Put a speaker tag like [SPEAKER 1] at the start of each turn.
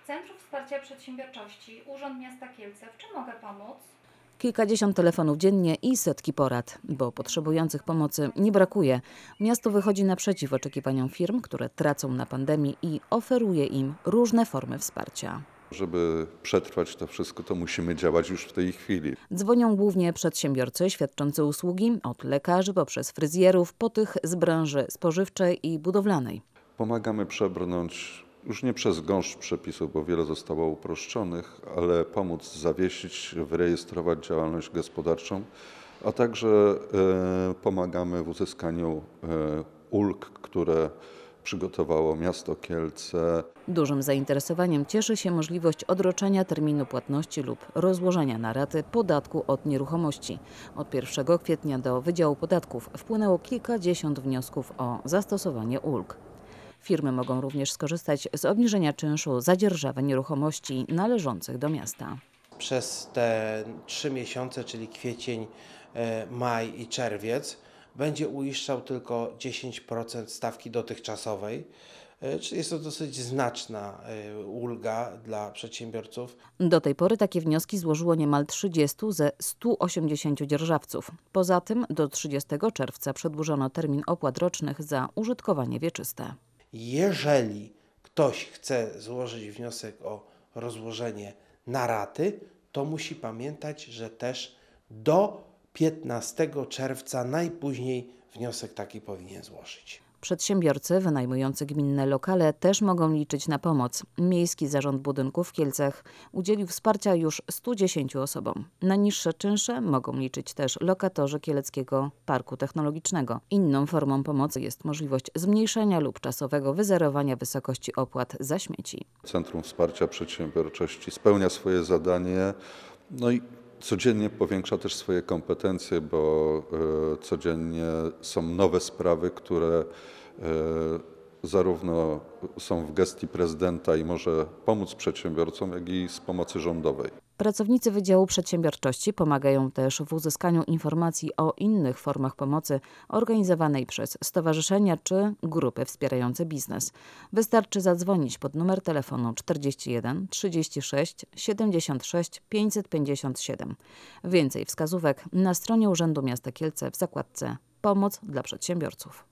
[SPEAKER 1] Centrum Wsparcia Przedsiębiorczości, Urząd Miasta Kielce. W czym mogę pomóc?
[SPEAKER 2] Kilkadziesiąt telefonów dziennie i setki porad, bo potrzebujących pomocy nie brakuje. Miasto wychodzi naprzeciw oczekiwaniom firm, które tracą na pandemii i oferuje im różne formy wsparcia.
[SPEAKER 3] Żeby przetrwać to wszystko, to musimy działać już w tej chwili.
[SPEAKER 2] Dzwonią głównie przedsiębiorcy świadczący usługi, od lekarzy poprzez fryzjerów, po tych z branży spożywczej i budowlanej.
[SPEAKER 3] Pomagamy przebrnąć już nie przez gąszcz przepisów, bo wiele zostało uproszczonych, ale pomóc zawiesić, wyrejestrować działalność gospodarczą, a także pomagamy w uzyskaniu ulg, które przygotowało miasto Kielce.
[SPEAKER 2] Dużym zainteresowaniem cieszy się możliwość odroczenia terminu płatności lub rozłożenia na raty podatku od nieruchomości. Od 1 kwietnia do Wydziału Podatków wpłynęło kilkadziesiąt wniosków o zastosowanie ulg. Firmy mogą również skorzystać z obniżenia czynszu za dzierżawę nieruchomości należących do miasta.
[SPEAKER 4] Przez te 3 miesiące, czyli kwiecień, maj i czerwiec, będzie uiszczał tylko 10% stawki dotychczasowej, czyli jest to dosyć znaczna ulga dla przedsiębiorców.
[SPEAKER 2] Do tej pory takie wnioski złożyło niemal 30 ze 180 dzierżawców. Poza tym do 30 czerwca przedłużono termin opłat rocznych za użytkowanie wieczyste.
[SPEAKER 4] Jeżeli ktoś chce złożyć wniosek o rozłożenie na raty, to musi pamiętać, że też do 15 czerwca najpóźniej wniosek taki powinien złożyć.
[SPEAKER 2] Przedsiębiorcy wynajmujący gminne lokale też mogą liczyć na pomoc. Miejski Zarząd Budynków w Kielcach udzielił wsparcia już 110 osobom. Na niższe czynsze mogą liczyć też lokatorzy Kieleckiego Parku Technologicznego. Inną formą pomocy jest możliwość zmniejszenia lub czasowego wyzerowania wysokości opłat za śmieci.
[SPEAKER 3] Centrum Wsparcia Przedsiębiorczości spełnia swoje zadanie, no i codziennie powiększa też swoje kompetencje, bo codziennie są nowe sprawy, które zarówno są w gestii prezydenta i może pomóc przedsiębiorcom, jak i z pomocy rządowej.
[SPEAKER 2] Pracownicy Wydziału Przedsiębiorczości pomagają też w uzyskaniu informacji o innych formach pomocy organizowanej przez stowarzyszenia czy grupy wspierające biznes. Wystarczy zadzwonić pod numer telefonu 41 36 76 557. Więcej wskazówek na stronie Urzędu Miasta Kielce w zakładce Pomoc dla przedsiębiorców.